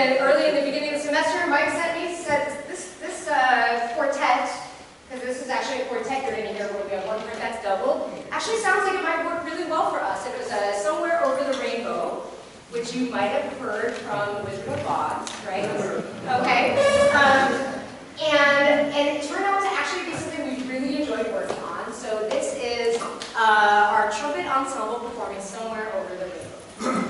early in the beginning of the semester, Mike said this quartet, because this is actually a quartet you're going to hear where we have one part that's doubled, actually sounds like it might work really well for us. It was Somewhere Over the Rainbow, which you might have heard from Wizard of Oz, right? Okay. And it turned out to actually be something we really enjoyed working on. So this is our trumpet ensemble performing Somewhere Over the Rainbow.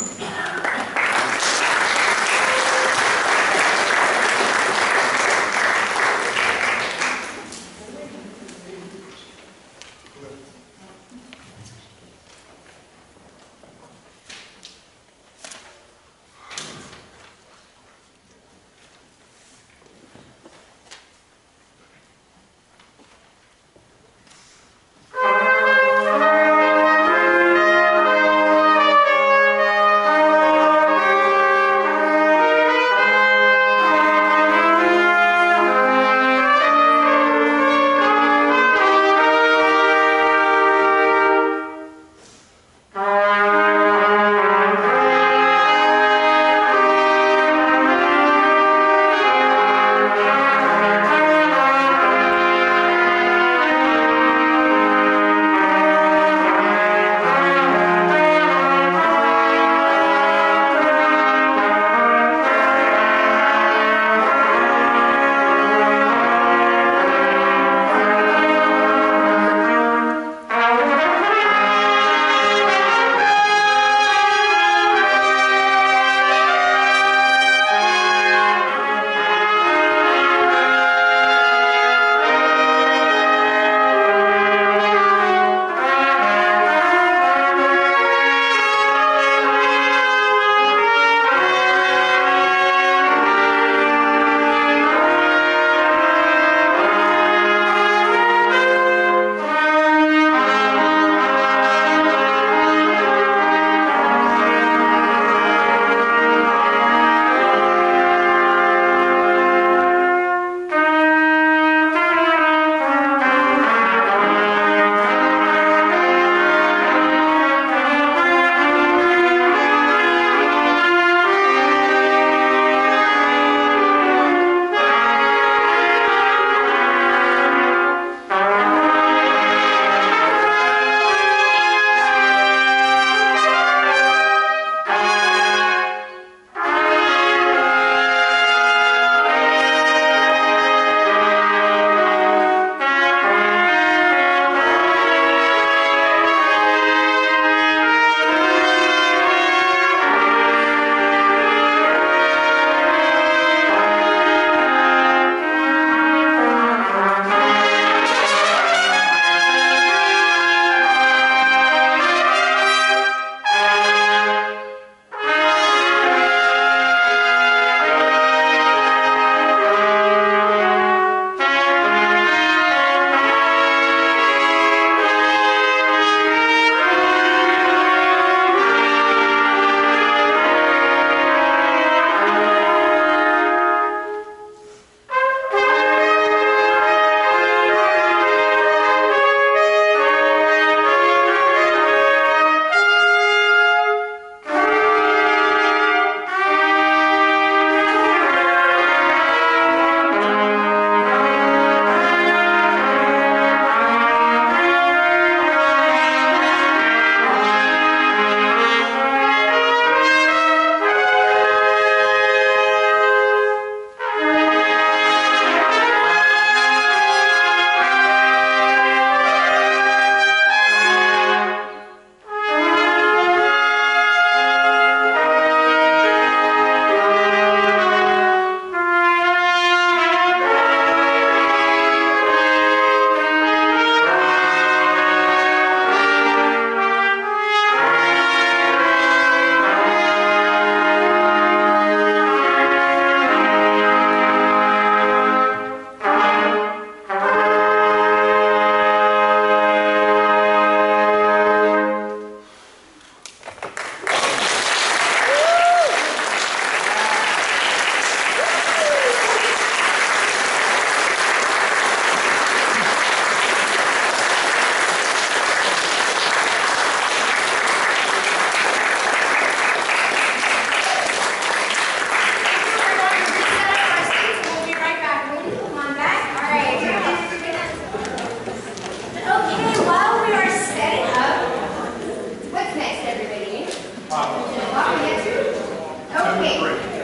Bobby Getsu? Okay.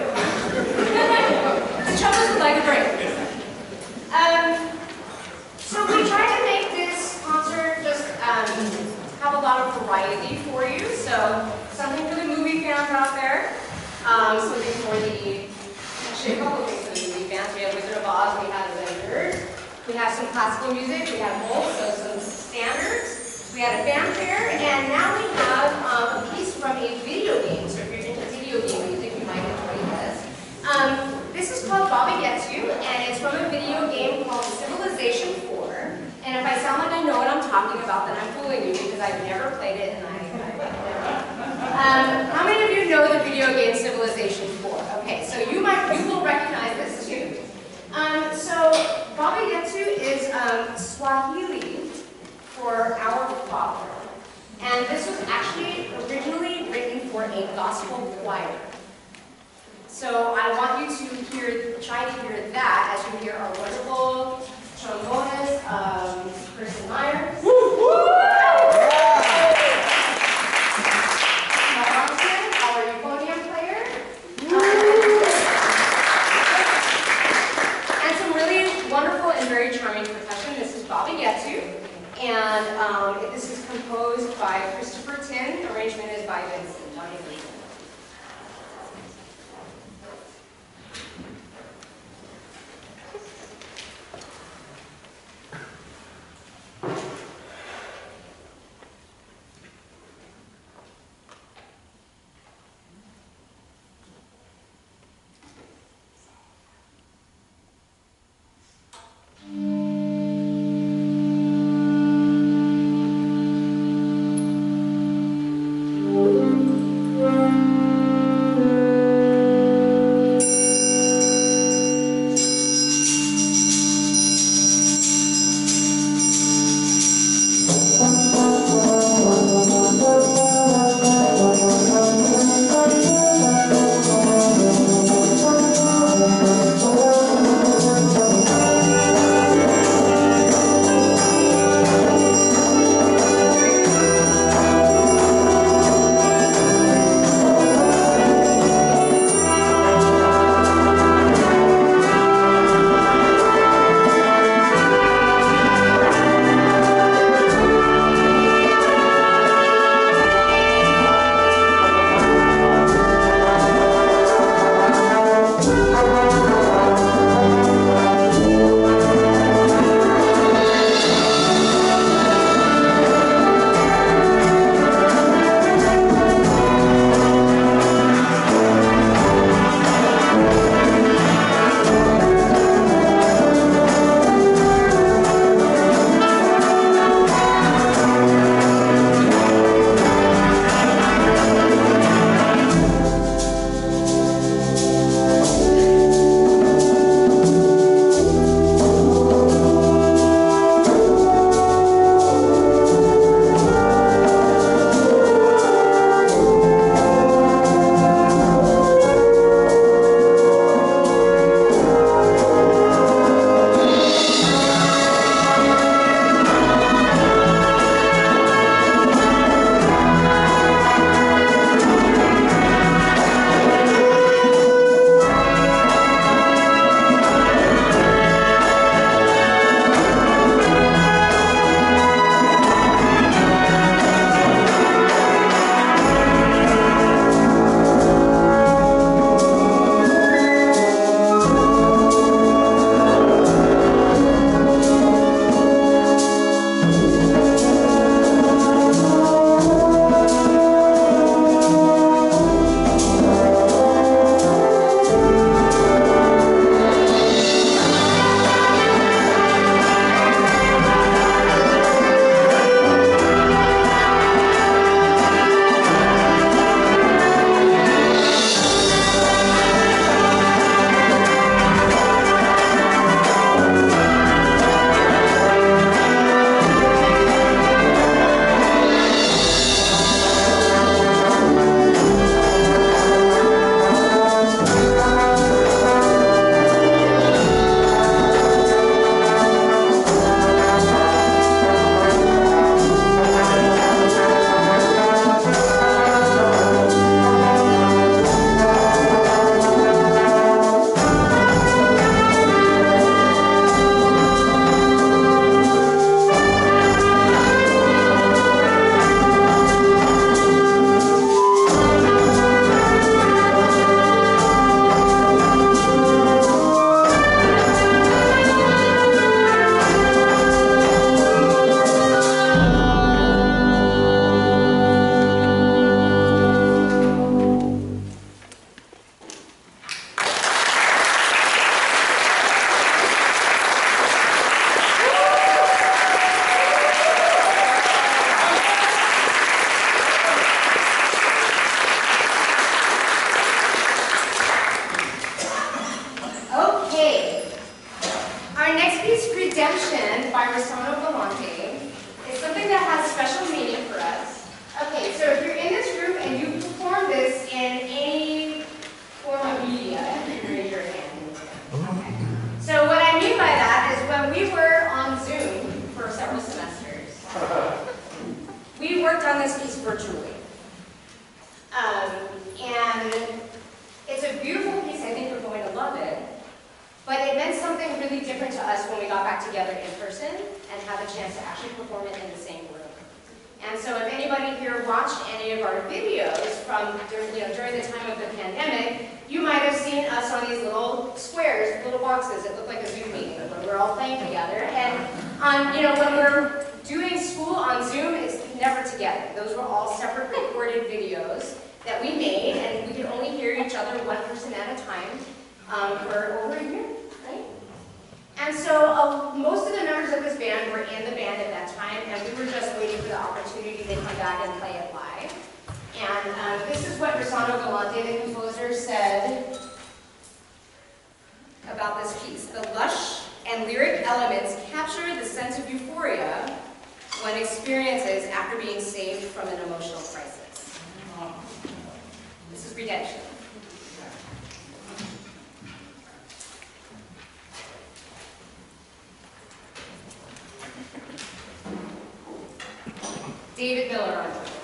The troubles would like a break. So we tried to make this concert just have a lot of variety for you. So something for the movie fans out there. Something for actually a couple of things for the movie fans. We have Wizard of Oz, we have Avengers. We have some classical music, we have both, so some standards. We had a fanfare, and now we have a piece from a video game. So if you're into video game music, you might enjoy this. This is called Bobby Getsu, and it's from a video game called Civilization 4. And if I sound like I know what I'm talking about, then I'm fooling you because I've never played it, and how many of you know the video game Civilization 4? Okay, so you will recognize this too. So Bobby Getsu is Swahili for our Father. And this was actually originally written for a gospel choir. So I want you to try to hear that as you hear our wonderful trombonist, Kristen Myers. Our euphonium player. And some really wonderful and very charming percussion. This is Bobby Getsu. And this is composed by Christopher Tin. Arrangement is by Vincent. Johnny Lee. really different to us when we got back together in person and had the chance to actually perform it in the same room. And so if anybody here watched any of our videos from during the time of the pandemic, you might have seen us on these little squares, little boxes that look like a Zoom meeting where we're all playing together. And when we're doing school on Zoom, it's never together. Those were all separate recorded videos that we made, and we could only hear each other one person at a time for over a year, right? And so most of the members of this band were in the band at that time, and we were just waiting for the opportunity to come back and play it live. And this is what Rossano Galante, the composer, said about this piece. The lush and lyric elements capture the sense of euphoria one experiences after being saved from an emotional crisis. This is redemption. David Miller on board.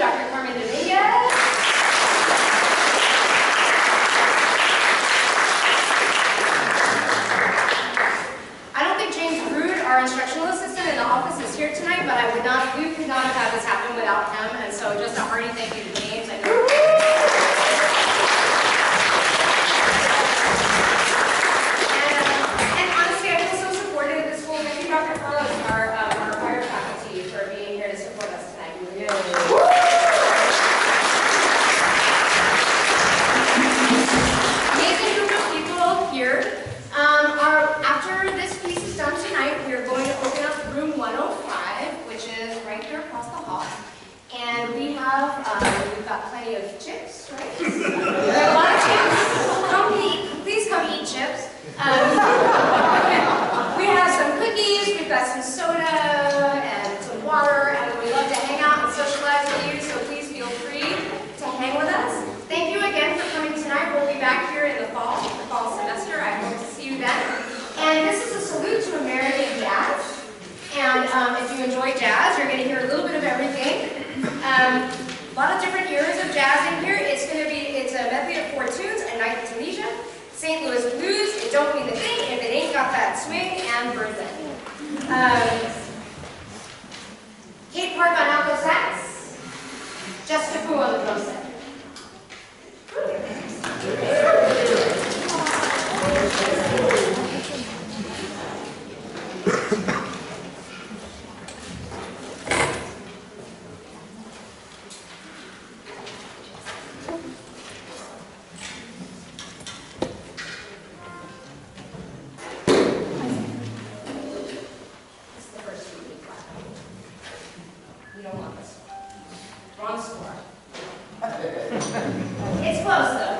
Dr. Carmen Dominguez. I don't think James Brood, our instructional assistant in the office, is here tonight, but we could not have had this happen without him, and so just a hearty thank you to James. And honestly, I feel so supported at this school. Thank you, Dr. Carlos, our choir faculty, for being here to support us tonight. We really amazing group of people here. After this piece is done tonight, we are going to open up room 105, which is right here across the hall. And we've got plenty of chips, right? We have a lot of chips. Please come eat chips. We have some cookies, we've got some soda and some water, and we love to hang out and socialize with you, so please feel free to hang with us. Thank you again for coming tonight. We'll be back here in the fall semester. I hope to see you then. And this is a salute to American jazz. And if you enjoy jazz, you're going to hear a little bit of everything. A lot of different eras of jazz in here. It's a medley of 4 tunes: A Night in Tunisia, St. Louis Blues, It Don't Mean a Thing If It Ain't Got That Swing, and Berlin. Kate Park on alto sax, Jessica Fu on the drum set. You don't want this one. Wrong score. It's close though.